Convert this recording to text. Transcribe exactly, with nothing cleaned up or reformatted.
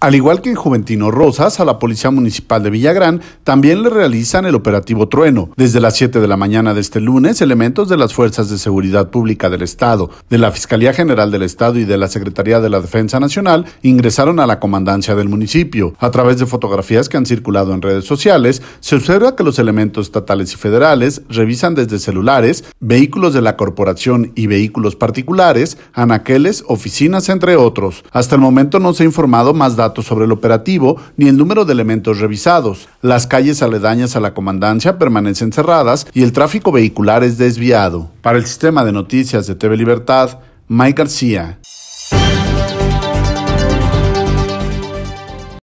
Al igual que en Juventino Rosas, a la Policía Municipal de Villagrán también le realizan el operativo Trueno. Desde las siete de la mañana de este lunes, elementos de las Fuerzas de Seguridad Pública del Estado, de la Fiscalía General del Estado y de la Secretaría de la Defensa Nacional ingresaron a la comandancia del municipio. A través de fotografías que han circulado en redes sociales, se observa que los elementos estatales y federales revisan desde celulares, vehículos de la corporación y vehículos particulares, anaqueles, oficinas, entre otros. Hasta el momento no se ha informado más datos sobre el operativo ni el número de elementos revisados. Las calles aledañas a la comandancia permanecen cerradas y el tráfico vehicular es desviado. Para el sistema de noticias de T V Libertad, Mike García.